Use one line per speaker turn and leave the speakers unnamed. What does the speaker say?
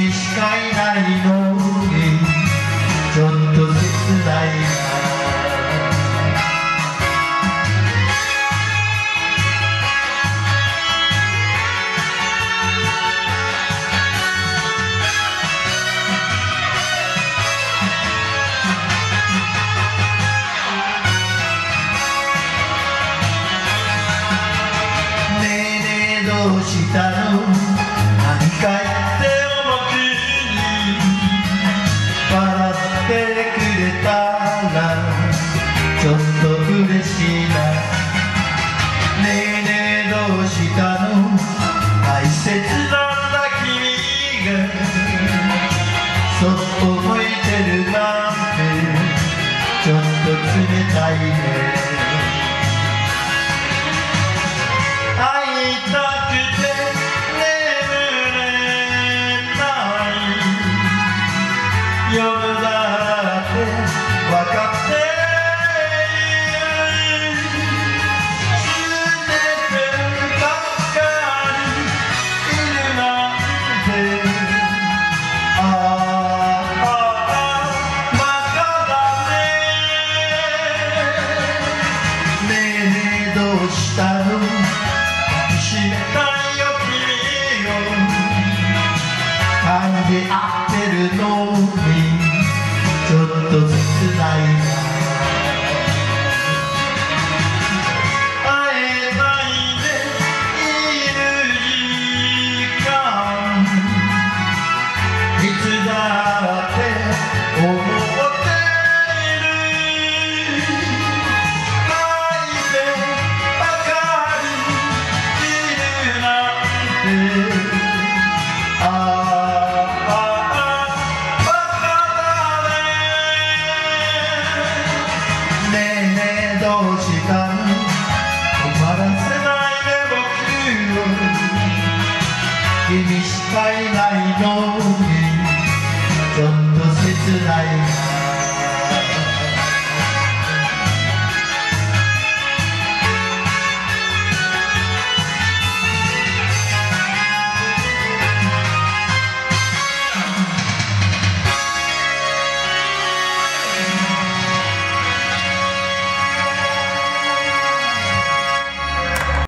君しかいないのにちょっと切ないな。どうしたの？何か言って僕に笑ってくれたらちょっと嬉しいな。ねえねえどうしたの？大切なんだ君がそっと向いてるなんてちょっと冷たいね。会いた夜だって分かっている。全てばっかりいるなんてバカだね。ねえねえどうしたの？抱きしめたいよ君を感じ合ってるのにちょっと切ないな。会えないでいる時間いつだって思っている。愛でばかりいるなんてどうしたの？困らせないで僕を君しかいないのにちょっと切ない。